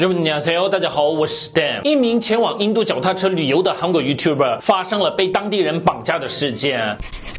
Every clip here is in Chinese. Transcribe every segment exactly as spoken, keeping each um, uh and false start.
여러분 안녕하세요，大家好，我是 Dan。一名前往印度脚踏车旅游的韩国 YouTuber 发生了被当地人绑架的事件。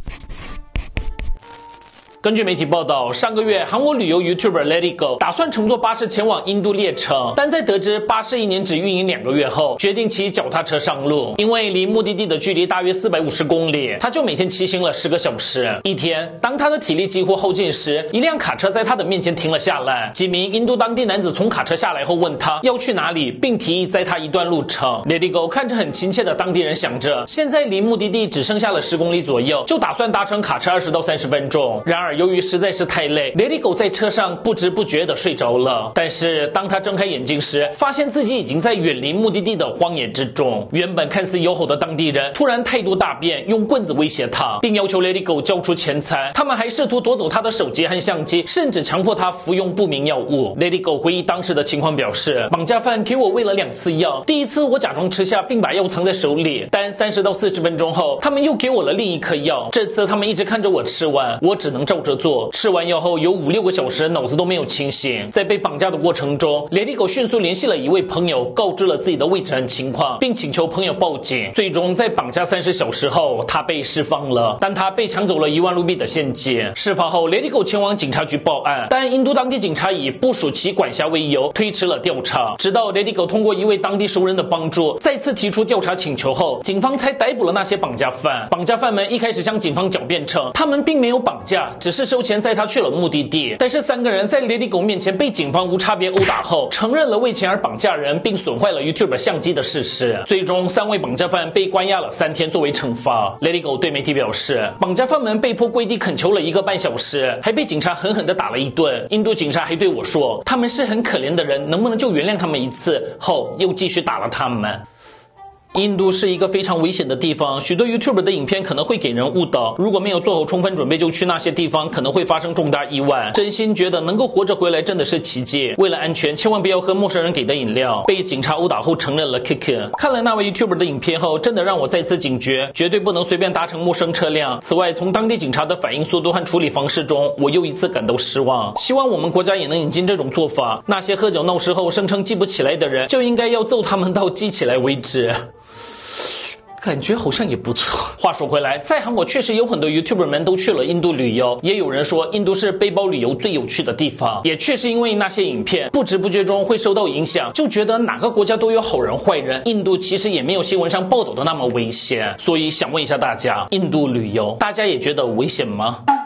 根据媒体报道，上个月韩国旅游 YouTuber Let It Go 打算乘坐巴士前往印度列车，但在得知巴士一年只运营两个月后，决定骑脚踏车上路。因为离目的地的距离大约四百五十公里，他就每天骑行了十个小时。一天，当他的体力几乎耗尽时，一辆卡车在他的面前停了下来。几名印度当地男子从卡车下来后问他要去哪里，并提议载他一段路程。Let It Go 看着很亲切的当地人，想着现在离目的地只剩下了十公里左右，就打算搭乘卡车二十到三十分钟。然而由于实在是太累， Let It Go 在车上不知不觉地睡着了。但是当他睁开眼睛时，发现自己已经在远离目的地的荒野之中。原本看似友好的当地人突然态度大变，用棍子威胁他，并要求 Let It Go 交出钱财。他们还试图夺走他的手机和相机，甚至强迫他服用不明药物。 Let It Go 回忆当时的情况表示，绑架犯给我喂了两次药，第一次我假装吃下并把药藏在手里，但三十到四十分钟后，他们又给我了另一颗药。这次他们一直看着我吃完，我只能照着做。吃完药后有五六个小时脑子都没有清醒。在被绑架的过程中， Let It Go 迅速联系了一位朋友，告知了自己的位置和情况，并请求朋友报警。最终在绑架三十小时后，他被释放了，但他被抢走了一万卢比的现金。事发后 Let It Go 前往警察局报案，但印度当地警察以不属其管辖为由推迟了调查。直到 Let It Go 通过一位当地熟人的帮助，再次提出调查请求后，警方才逮捕了那些绑架犯。绑架犯们一开始向警方狡辩称，他们并没有绑架，只是收钱载他去了目的地。但是三个人在 Let It Go 面前被警方无差别殴打后，承认了为钱而绑架人并损坏了 YouTuber 相机的事实。最终三位绑架犯被关押了三天作为惩罚。 Let It Go 对媒体表示，绑架犯们被迫跪地恳求了一个半小时，还被警察狠狠地打了一顿。印度警察还对我说，他们是很可怜的人，能不能就原谅他们一次，后又继续打了他们。印度是一个非常危险的地方，许多 YouTuber 的影片可能会给人误导，如果没有做好充分准备就去那些地方，可能会发生重大意外。真心觉得能够活着回来真的是奇迹。为了安全，千万不要喝陌生人给的饮料。被警察殴打后承认了 K K。 看了那位 YouTuber 的影片后，真的让我再次警觉，绝对不能随便搭乘陌生车辆。此外，从当地警察的反应速度和处理方式中，我又一次感到失望。希望我们国家也能引进这种做法，那些喝酒闹事后声称记不起来的人，就应该要揍他们到记起来为止。感觉好像也不错。话说回来，在韩国确实有很多 YouTuber 们都去了印度旅游，也有人说印度是背包旅游最有趣的地方。也确实因为那些影片，不知不觉中会受到影响，就觉得哪个国家都有好人坏人，印度其实也没有新闻上报道的那么危险。所以想问一下大家，印度旅游大家也觉得危险吗？